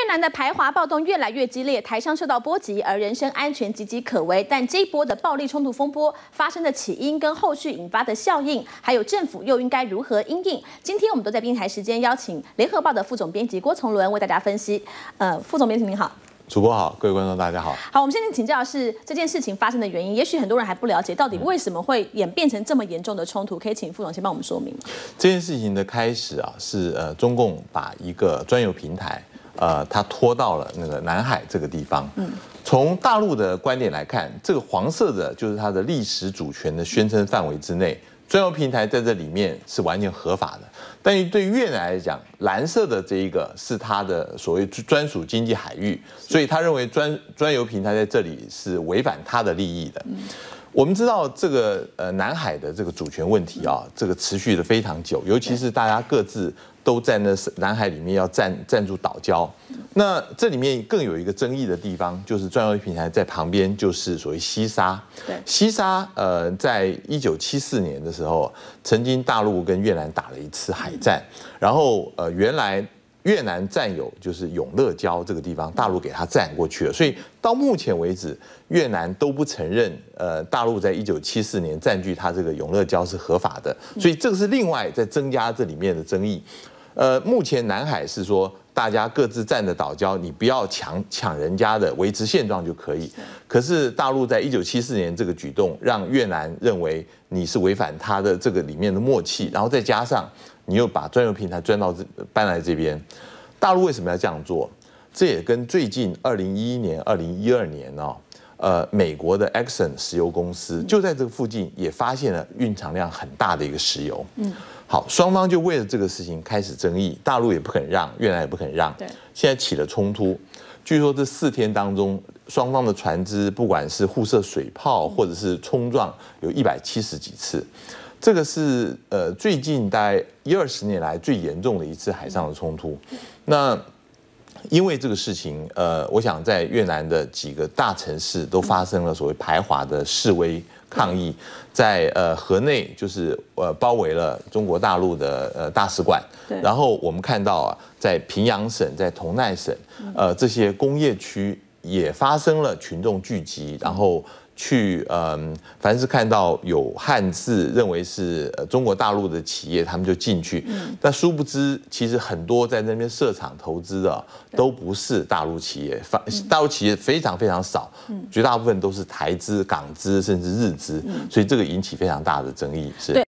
南的排华暴动越来越激烈，台商受到波及，而人身安全岌岌可危。但这一波的暴力冲突风波发生的起因跟后续引发的效应，还有政府又应该如何因应？今天我们都在编台时间邀请联合报的副总编辑郭从伦为大家分析。副总编辑您好。 主播好，各位观众大家好。 好，我们现在请教的是这件事情发生的原因。也许很多人还不了解，到底为什么会演变成这么严重的冲突？可以请副总先帮我们说明吗？ 这件事情的开始啊，是中共把一个专有平台，它拖到了那个南海这个地方。从大陆的观点来看，这个黄色的就是它的历史主权的宣称范围之内。 专有平台在这里面是完全合法的，但是对越南来讲，蓝色的这一个是它的所谓专属经济海域，所以他认为专有平台在这里是违反他的利益的。我们知道这个南海的这个主权问题啊，这个持续的非常久，尤其是大家各自都在那南海里面要占住岛礁。那这里面更有一个争议的地方，就是专有平台在旁边，就是所谓西沙。对，西沙在1974年的时候，曾经大陆跟越南打了一次海战，然后原来。 越南占有就是永乐礁这个地方，大陆给它占过去了，所以到目前为止，越南都不承认，大陆在1974年占据它这个永乐礁是合法的，所以这个是另外在增加这里面的争议。目前南海是说大家各自占的岛礁，你不要抢人家的，维持现状就可以。可是大陆在1974年这个举动，让越南认为你是违反它的这个里面的默契，然后再加上。 你又把专有平台搬来这边，大陆为什么要这样做？这也跟最近2011年、2012年美国的 Exxon 石油公司就在这个附近也发现了蕴藏量很大的一个石油。好，双方就为了这个事情开始争议，大陆也不肯让，越南也不肯让。对，现在起了冲突。据说这4天当中，双方的船只不管是互射水炮或者是冲撞，有170几次。 这个是最近大概10-20年来最严重的一次海上的冲突。那因为这个事情，我想在越南的几个大城市都发生了所谓排华的示威抗议，在河内就是包围了中国大陆的大使馆。然后我们看到啊，在平阳省、在同奈省，这些工业区也发生了群众聚集，然后。 去凡是看到有汉字，认为是中国大陆的企业，他们就进去。但殊不知，其实很多在那边设厂投资的都不是大陆企业，大陆企业非常非常少，绝大部分都是台资、港资甚至日资，所以这个引起非常大的争议。是。